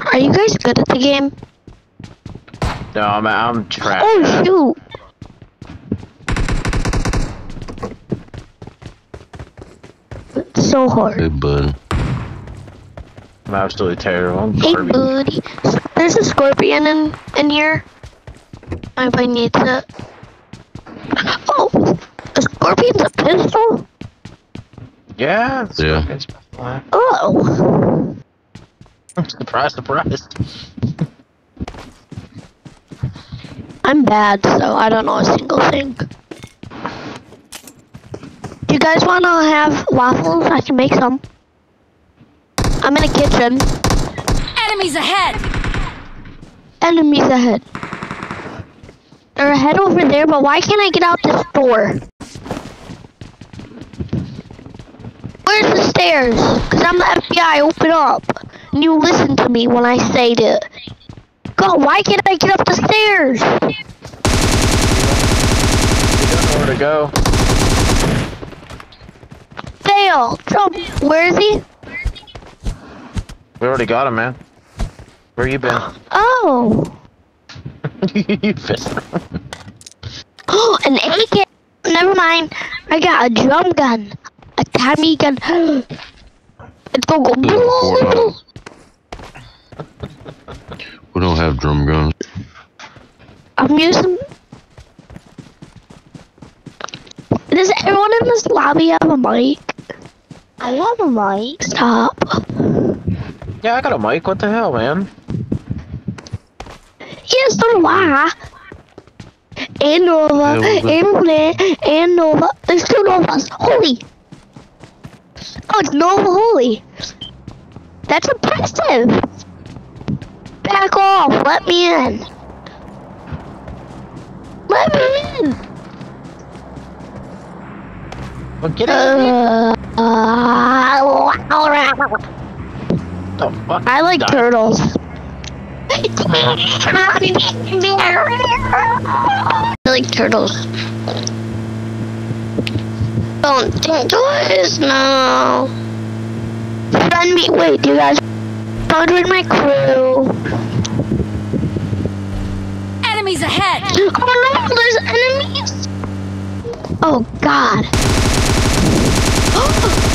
Are you guys good at the game? No, I'm trash. Oh shoot! It's so hard. Hey, bud. I'm absolutely terrible. I'm Hey, garbage. buddy. There's a scorpion in here. If I need to. Oh, a scorpion's a pistol? Yeah. Yeah. It's Oh. surprise, surprise. I'm bad, so I don't know a single thing. Do you guys want to have waffles? I can make some. I'm in the kitchen. Enemies ahead! Enemies ahead. They're ahead over there, but why can't I get out this door? Where's the stairs? Because I'm the FBI, open up. And you listen to me when I say it. Go, why can't I get up the stairs? You don't know where to go. Fail. Jump. Where is he? We already got him, man. Where you been? Oh. You fist. Oh, an AK. Never mind. I got a drum gun. A Tommy gun. Let's go. We don't have drum guns. I'm using. Does everyone in this lobby have a mic? I have a mic. Stop. Yeah, I got a mic. What the hell, man? Yes, so do I. And Nova, and Blair, and Nova. There's two Novas. Holy. Oh, it's Nova Holy. That's impressive. Back off. Let me in. Let me in. Well, get in. The fuck? I like Die. turtles. I like turtles. Don't do this, no. Friend me, wait, you guys join my crew. Enemies ahead! Oh no, there's enemies. Oh God.